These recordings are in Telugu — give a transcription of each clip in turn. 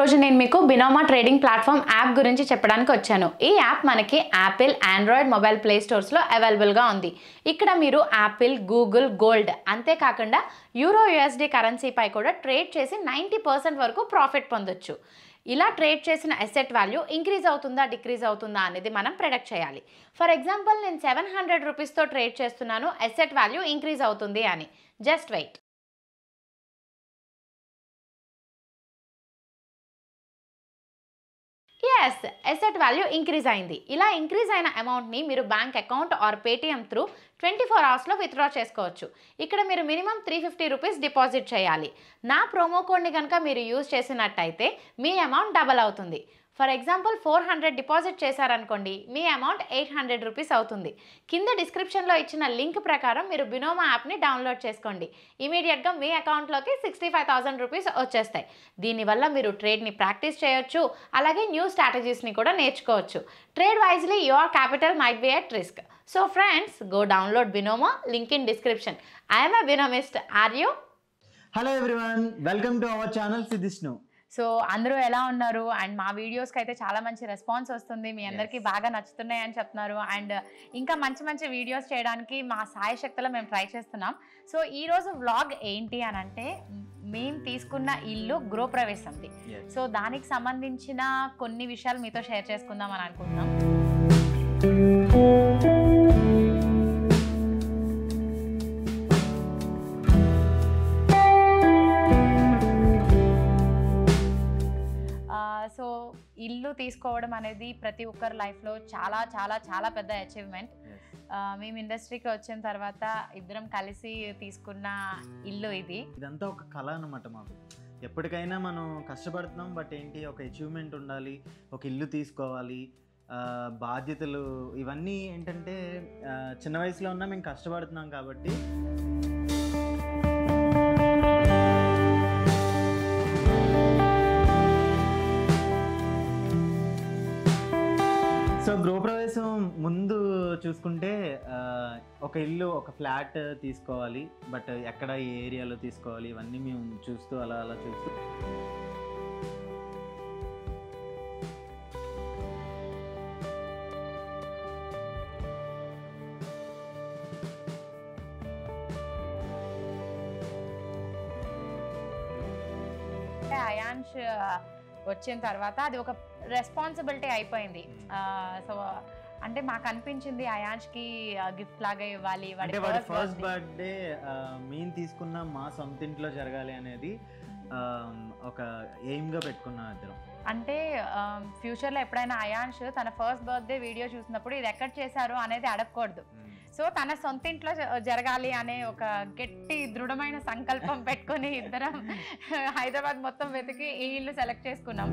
రోజు నేను మీకు బినోమో ట్రేడింగ్ ప్లాట్ఫామ్ యాప్ గురించి చెప్పడానికి వచ్చాను. ఈ యాప్ మనకి యాపిల్, ఆండ్రాయిడ్ మొబైల్ ప్లే స్టోర్స్లో అవైలబుల్గా ఉంది. ఇక్కడ మీరు యాపిల్, గూగుల్, గోల్డ్ అంతేకాకుండా యూరో యూఎస్డి కరెన్సీపై కూడా ట్రేడ్ చేసి 90% వరకు ప్రాఫిట్ పొందొచ్చు. ఇలా ట్రేడ్ చేసిన అసెట్ వాల్యూ ఇంక్రీజ్ అవుతుందా డిక్రీజ్ అవుతుందా అనేది మనం ప్రెడిక్ట్ చేయాలి. ఫర్ ఎగ్జాంపుల్ నేను 700 రూపీస్తో ట్రేడ్ చేస్తున్నాను, అసెట్ వాల్యూ ఇంక్రీజ్ అవుతుంది అని. Just wait. Yes, asset value increase అయింది. ఇలా ఇంక్రీజ్ అయిన అమౌంట్ని మీరు bank account or Paytm through 24 అవర్స్లో విత్డ్రా చేసుకోవచ్చు. ఇక్కడ మీరు మినిమం 350 రూపీస్ డిపాజిట్ చేయాలి. నా ప్రోమో కోడ్ని కనుక మీరు యూజ్ చేసినట్టయితే మీ అమౌంట్ డబల్ అవుతుంది. ఫర్ ఎగ్జాంపుల్ 400 డిపాజిట్ చేశారనుకోండి, మీ అమౌంట్ 800 రూపీస్ అవుతుంది. కింద డిస్క్రిప్షన్లో ఇచ్చిన లింక్ ప్రకారం మీరు బినోమో యాప్ని డౌన్లోడ్ చేసుకోండి. ఇమీడియట్గా మీ అకౌంట్లోకి 65,000 రూపీస్ వచ్చేస్తాయి. దీనివల్ల మీరు ట్రేడ్ని ప్రాక్టీస్ చేయొచ్చు, అలాగే న్యూ స్ట్రాటజీస్ని కూడా నేర్చుకోవచ్చు. Trade wisely your capital might be at risk. So friends, go download Binomo, link in description. I am a Binomist. Are you? Hello everyone, welcome to our channel Sidshnu. So అందరూ ఎలా ఉన్నారు? అండ్ మా వీడియోస్కి అయితే చాలా మంచి రెస్పాన్స్ వస్తుంది, మీ అందరికీ బాగా నచ్చుతున్నాయి అని చెప్తున్నారు. అండ్ ఇంకా మంచి మంచి వీడియోస్ చేయడానికి మా సాయశక్తిలో మేము ట్రై చేస్తున్నాం. సో ఈరోజు వ్లాగ్ ఏంటి అని అంటే, మేము తీసుకున్న ఇల్లు గృహప్రవేశంది. సో దానికి సంబంధించిన కొన్ని విషయాలు మీతో షేర్ చేసుకుందాం అని అనుకుంటున్నాం. సో ఇల్లు తీసుకోవడం అనేది ప్రతి ఒక్కరి లైఫ్లో చాలా చాలా చాలా పెద్ద అచీవ్మెంట్. మేము ఇండస్ట్రీకి వచ్చిన తర్వాత ఇద్దరం కలిసి తీసుకున్న ఇల్లు ఇదంతా ఒక కళ అన్నమాట మాకు. ఎప్పటికైనా మనం కష్టపడుతున్నాం, బట్ ఏంటి ఒక అచీవ్మెంట్ ఉండాలి, ఒక ఇల్లు తీసుకోవాలి, బాధ్యతలు ఇవన్నీ ఏంటంటే చిన్న వయసులో ఉన్నా మేము కష్టపడుతున్నాం కాబట్టి. సో గృహప్రవేశం ముందు చూసుకుంటే ఒక ఇల్లు, ఒక ఫ్లాట్ తీసుకోవాలి, బట్ ఎక్కడ ఏ ఏరియాలో తీసుకోవాలి ఇవన్నీ మేము చూస్తూ అలా చూస్తూ అయాన్ష్ వచ్చిన తర్వాత అది ఒక రెస్పాన్సిబిలిటీ అయిపోయింది. సో అంటే మాకు అనిపించింది అయాన్ష్కి గిఫ్ట్ లాగా ఇవ్వాలి. వాడి ఫస్ట్ బర్త్డే మేము తీసుకున్న మా సొంత ఇంట్లో జరగాలి అనేది ఒక ఎయిమ్గా పెట్టుకున్నాం ఇద్దరం. అంటే ఫ్యూచర్లో ఎప్పుడైనా అయాన్ష్ తన ఫస్ట్ బర్త్డే వీడియో చూసినప్పుడు ఇది ఎక్కడ చేశారు అనేది అడగకూడదు. సో తన సొంత ఇంట్లో జరగాలి అనే ఒక గట్టి దృఢమైన సంకల్పం పెట్టుకుని ఇద్దరం హైదరాబాద్ మొత్తం వెతికి ఈ ఇల్లు సెలెక్ట్ చేసుకున్నాం.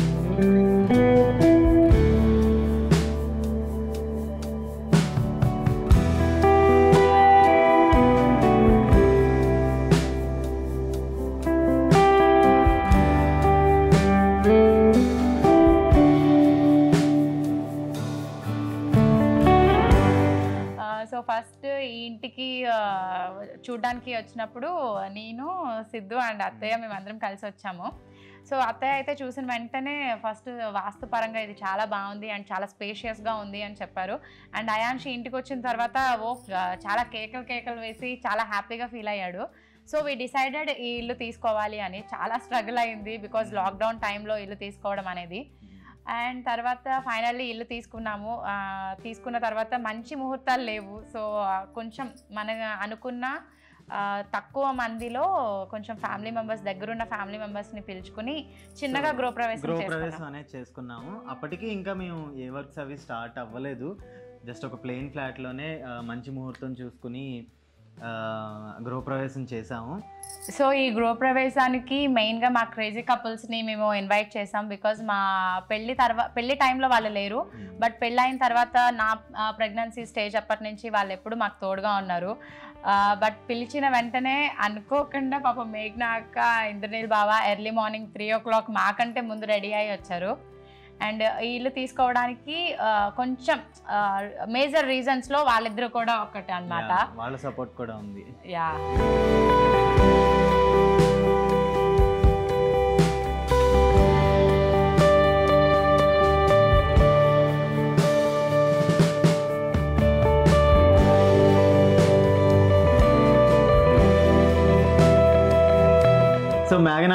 సో ఫస్ట్ ఈ ఇంటికి చూడ్డానికి వచ్చినప్పుడు నేను, సిద్ధు అండ్ అత్తయ్య మేమందరం కలిసి వచ్చాము. సో అత్తయ్య అయితే చూసిన వెంటనే ఫస్ట్ వాస్తుపరంగా ఇది చాలా బాగుంది అండ్ చాలా స్పేషియస్గా ఉంది అని చెప్పారు. అండ్ అయాన్షి ఇంటికి వచ్చిన తర్వాత చాలా కేకలు వేసి చాలా హ్యాపీగా ఫీల్ అయ్యాడు. సో వీ డిసైడెడ్ ఈ ఇల్లు తీసుకోవాలి అని. చాలా స్ట్రగుల్ అయింది బికాజ్ లాక్డౌన్ టైంలో ఇల్లు తీసుకోవడం అనేది. అండ్ తర్వాత ఫైనల్లీ ఇల్లు తీసుకున్నాము. తీసుకున్న తర్వాత మంచి ముహూర్తాలు లేవు. సో కొంచెం మన అనుకున్న తక్కువ మందిలో కొంచెం ఫ్యామిలీ మెంబర్స్, దగ్గరున్న ఫ్యామిలీ మెంబర్స్ని పిలుచుకుని చిన్నగా గృహప్రవేశం అనేది చేసుకున్నాము. అప్పటికి ఇంకా మేము ఏ వర్క్స్ అవి స్టార్ట్ అవ్వలేదు. జస్ట్ ఒక ప్లెయిన్ ఫ్లాట్లోనే మంచి ముహూర్తం చూసుకుని గృహప్రవేశం చేసాము. సో ఈ గృహప్రవేశానికి మెయిన్గా మా క్రేజీ కపుల్స్ని మేము ఇన్వైట్ చేసాం. బికాజ్ మా పెళ్లి టైంలో వాళ్ళు లేరు, బట్ పెళ్ళైన తర్వాత నా ప్రెగ్నెన్సీ స్టేజ్ అప్పటి నుంచి వాళ్ళు ఎప్పుడు మాకు తోడుగా ఉన్నారు. బట్ పిలిచిన వెంటనే అనుకోకుండా పాపం మేఘ్నా అక్క, ఇంద్రనీల్ బావ ఎర్లీ మార్నింగ్ 3 o'clock మాకంటే ముందు రెడీ అయ్యి వచ్చారు. అండ్ ఈ ఇల్లు తీసుకోవడానికి కొంచెం మేజర్ రీజన్స్ లో వాళ్ళిద్దరు కూడా ఒకటి అన్నమాట. వాళ్ళ సపోర్ట్ కూడా ఉంది. యా,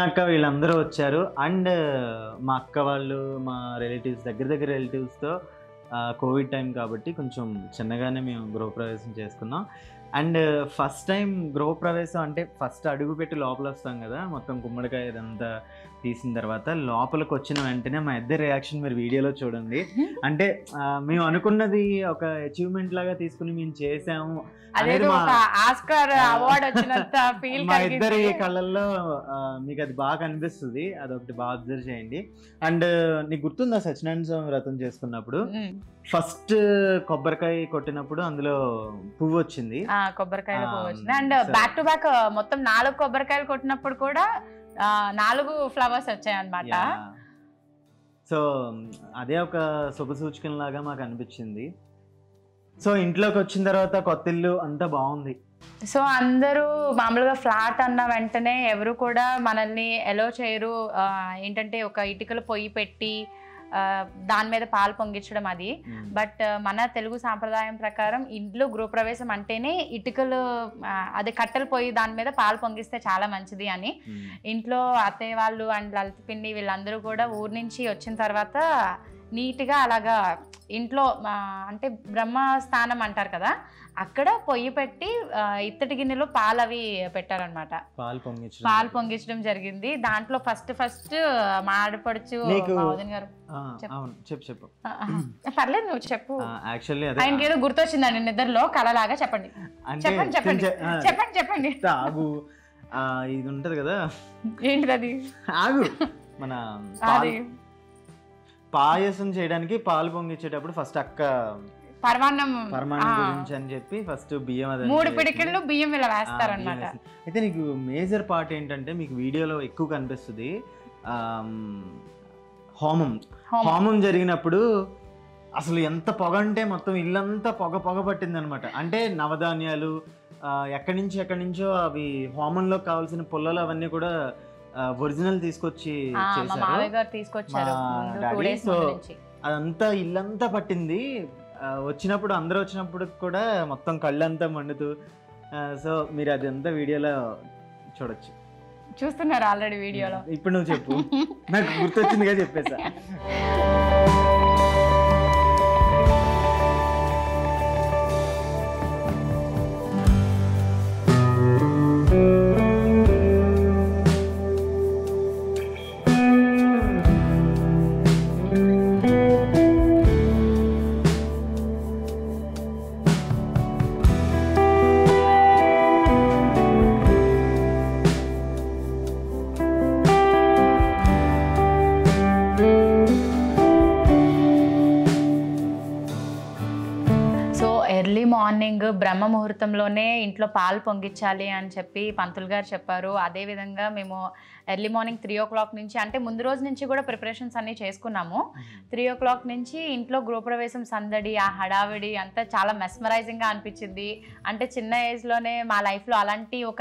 అక్క వీళ్ళందరూ వచ్చారు. అండ్ మా అక్క వాళ్ళు, మా రిలేటివ్స్, దగ్గర రిలేటివ్స్తో కోవిడ్ టైం కాబట్టి కొంచెం చిన్నగానే మేము గృహప్రవేశం చేసుకున్నాం. అండ్ ఫస్ట్ టైం గృహప్రవేశం అంటే ఫస్ట్ అడుగు పెట్టి లోపల వస్తాం కదా, మొత్తం గుమ్మడికాయ ఇదంతా తీసిన తర్వాత లోపలికి వచ్చిన వెంటనే మా ఇద్దరి రియాక్షన్ మీరు వీడియోలో చూడండి. అంటే మేము అనుకున్నది ఒక అచీవ్మెంట్ లాగా తీసుకుని మేము చేసాము అనేది మా ఇద్దరి కళ్ళల్లో మీకు అది బాగా కనిపిస్తుంది. అదొకటి బాగా అబ్జర్వ్ చేయండి. అండ్ నీకు గుర్తుందా సత్యనారాయణ స్వామి వ్రతం చేసుకున్నప్పుడు ఫస్ట్ కొబ్బరికాయ కొట్టినప్పుడు అందులో పువ్వు వచ్చింది, కొబ్బరికాయలు పువ్వు వచ్చింది. అండ్ బ్యాక్ టు బ్యాక్ మొత్తం 4 కొబ్బరికాయలు కొట్టినప్పుడు కూడా 4 ఫ్లవర్స్ వచ్చాయి అన్నమాట. సో అదే ఒక శుభ సూచకం లాగా మాకు అనిపించింది. సో ఇంట్లోకి వచ్చిన తర్వాత కొత్త ఇల్లు అంతా బాగుంది. సో అందరూ మామూలుగా ఫ్లాట్ అన్న వెంటనే ఎవరు కూడా మనల్ని ఎలో చేయరు. ఏంటంటే ఒక ఇటుకలు పొయ్యి పెట్టి దాని మీద పాలు పొంగించడం అది. బట్ మన తెలుగు సాంప్రదాయం ప్రకారం ఇంట్లో గృహప్రవేశం అంటేనే ఇటుకలు అదే కట్టెలు పొయ్యి దాని మీద పాలు పొంగిస్తే చాలా మంచిది అని ఇంట్లో అత్తయ్య వాళ్ళు అండ్ లలిత పిన్ని వీళ్ళందరూ కూడా ఊరి నుంచి వచ్చిన తర్వాత నీట్గా అలాగా ఇంట్లో అంటే బ్రహ్మస్థానం అంటారు కదా, అక్కడ పొయ్యి పెట్టి ఇత్తడి గిన్నెలో పాలు అవి పెట్టారనమాట. పాలు పొంగించడం జరిగింది. దాంట్లో ఫస్ట్ మా ఆడపడుచు వదిన గారు చెప్పు పర్లేదు నువ్వు చెప్పు. ఆయనకి ఏదో గుర్తొచ్చిందండి నిద్రలో కళలాగా. చెప్పండి చెప్పండి. ఇది ఉంటది కదా, ఏంటిది అది? ఆగు. మన పాయసం చేయడానికి పాలు పొంగించేటప్పుడు ఫస్ట్ అక్క పరమాన్నం గురించి అని చెప్పి ఫస్ట్ బియ్యం 3 పిడికిళ్ళు బియ్యం ఇలా వేస్తారన్నమాట. అయితే నీకు మేజర్ పార్ట్ ఏంటంటే మీకు వీడియోలో ఎక్కువ కనిపిస్తుంది, హోమం జరిగినప్పుడు అసలు ఎంత పొగ అంటే మొత్తం ఇల్లంతా పొగ పట్టింది అనమాట. అంటే నవధాన్యాలు ఎక్కడి నుంచో అవి హోమంలో కావాల్సిన పుల్లలు అవన్నీ కూడా ఒరిజినల్ తీసుకొచ్చి తీసుకొచ్చారు. సో అదంతా ఇల్లంతా పట్టింది. అందరూ వచ్చినప్పుడు కూడా మొత్తం కళ్ళంతా మండుతూ. సో మీరు అదంతా వీడియోలో చూడొచ్చు. చూస్తున్నారు ఆల్రెడీ వీడియోలో. ఇప్పుడు నువ్వు చెప్పు, నాకు గుర్తొచ్చిందిగా చెప్పేసా. మార్నింగ్ బ్రహ్మ ముహూర్తంలోనే ఇంట్లో పాలు పొంగించాలి అని చెప్పి పంతులు గారు చెప్పారు. అదేవిధంగా మేము ఎర్లీ మార్నింగ్ 3 o'clock నుంచి, అంటే ముందు రోజు నుంచి కూడా ప్రిపరేషన్స్ అన్నీ చేసుకున్నాము. 3 o'clock నుంచి ఇంట్లో గృహప్రవేశం సందడి, ఆ హడావిడి అంతా చాలా మెస్మరైజింగ్గా అనిపించింది. అంటే చిన్న ఏజ్లోనే మా లైఫ్లో అలాంటి ఒక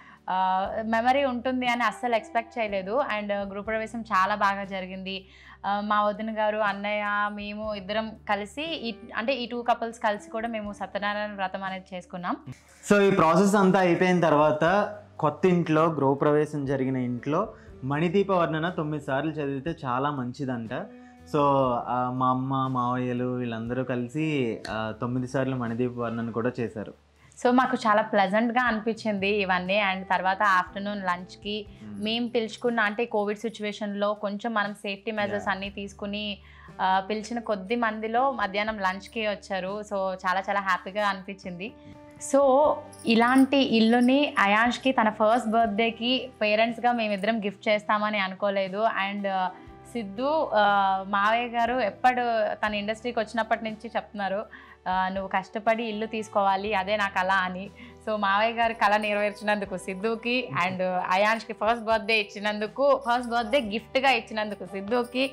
మెమరీ ఉంటుంది అని అస్సలు ఎక్స్పెక్ట్ చేయలేదు. అండ్ గృహప్రవేశం చాలా బాగా జరిగింది. మా వదిన గారు, అన్నయ్య, మేము ఇద్దరం కలిసి అంటే ఈ 2 couples కలిసి కూడా మేము సత్యనారాయణ వ్రతం అనేది చేసుకున్నాం. సో ఈ ప్రాసెస్ అంతా అయిపోయిన తర్వాత కొత్త ఇంట్లో గృహప్రవేశం జరిగిన ఇంట్లో మణిదీప వర్ణన 9 సార్లు చదివితే చాలా మంచిదంట. సో మా అమ్మ, మావయ్యలు వీళ్ళందరూ కలిసి 9 సార్లు మణిదీప వర్ణన కూడా చేశారు. సో మాకు చాలా ప్లెజెంట్గా అనిపించింది ఇవన్నీ. అండ్ తర్వాత ఆఫ్టర్నూన్ లంచ్కి మేము పిలుచుకున్న, అంటే కోవిడ్ సిచ్యువేషన్లో కొంచెం మనం సేఫ్టీ మెజర్స్ అన్నీ తీసుకుని పిలిచిన కొద్ది మందిలో మధ్యాహ్నం లంచ్కి వచ్చారు. సో చాలా చాలా హ్యాపీగా అనిపించింది. సో ఇలాంటి ఇల్లుని అయాన్ష్కి తన ఫస్ట్ బర్త్డేకి పేరెంట్స్గా మేమిద్దరం గిఫ్ట్ చేస్తామని అనుకోలేదు. అండ్ సిద్ధు మావయ్య గారు తన ఇండస్ట్రీకి వచ్చినప్పటి నుంచి చెప్తున్నారు, నువ్వు కష్టపడి ఇల్లు తీసుకోవాలి, అదే నా కళ అని. సో మావయ్య గారి కళ నెరవేర్చినందుకు సిద్ధుకి, అండ్ అయాన్ష్కి ఫస్ట్ బర్త్డే గిఫ్ట్గా ఇచ్చినందుకు సిద్ధుకి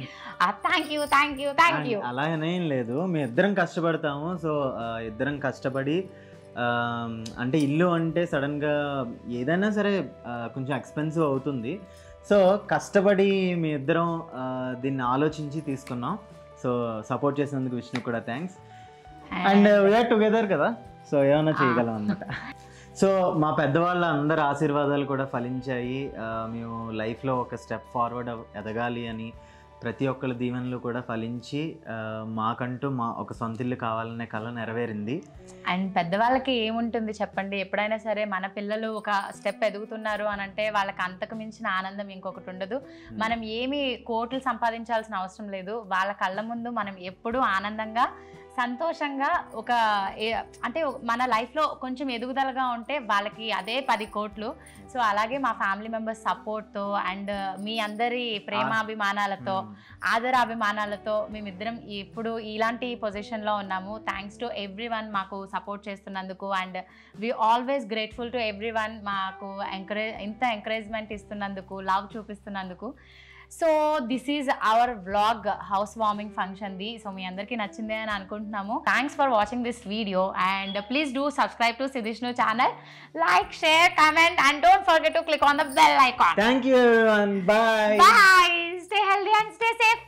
థ్యాంక్ యూ. అలాగనేం లేదు, మేము ఇద్దరం కష్టపడతాము. సో ఇద్దరం కష్టపడి, అంటే ఇల్లు అంటే సడన్గా ఏదైనా సరే కొంచెం ఎక్స్పెన్సివ్ అవుతుంది. సో కష్టపడి మీ ఇద్దరం దీన్ని ఆలోచించి తీసుకున్నాం. సో సపోర్ట్ చేసినందుకు విష్ణు కూడా థ్యాంక్స్. అండ్ వీఆర్ టుగెదర్ కదా, సో ఏమైనా చేయగలం అనమాట. సో మా పెద్దవాళ్ళ అందరి ఆశీర్వాదాలు కూడా ఫలించాయి. మేము లైఫ్లో ఒక స్టెప్ ఫార్వర్డ్ ఎదగాలి అని ప్రతి ఒక్కరి దీవెనలు కూడా ఫలించి మాకంటూ ఒక సొంత ఇల్లు కావాలనే కళ నెరవేరింది. అండ్ పెద్దవాళ్ళకి ఏముంటుంది చెప్పండి, ఎప్పుడైనా సరే మన పిల్లలు ఒక స్టెప్ ఎదుగుతున్నారు అని అంటే వాళ్ళకి అంతకు మించిన ఆనందం ఇంకొకటి ఉండదు. మనం ఏమి కోట్లు సంపాదించాల్సిన అవసరం లేదు, వాళ్ళ కళ్ళ ముందు మనం ఎప్పుడూ ఆనందంగా సంతోషంగా అంటే మన లైఫ్లో కొంచెం ఎదుగుదలగా ఉంటే వాళ్ళకి అదే 10 కోట్లు. సో అలాగే మా ఫ్యామిలీ మెంబర్స్ సపోర్ట్తో అండ్ మీ అందరి ప్రేమాభిమానాలతో ఆదరాభిమానాలతో మేమిద్దరం ఇప్పుడు ఇలాంటి పొజిషన్లో ఉన్నాము. థ్యాంక్స్ టు ఎవ్రీ వన్ మాకు సపోర్ట్ చేస్తున్నందుకు and we always grateful to everyone మాకు ఇంత ఎంకరేజ్మెంట్ ఇస్తున్నందుకు, లవ్ చూపిస్తున్నందుకు. So this is our vlog house warming ఫంక్షన్ది. సో మీ అందరికీ నచ్చిందే అని అనుకుంటున్నాము. Thanks for watching this video and please do subscribe to Siddhishnu channel. Like, share, comment and don't forget to click on the bell icon. Thank you everyone. Bye. Bye. Stay healthy and stay safe.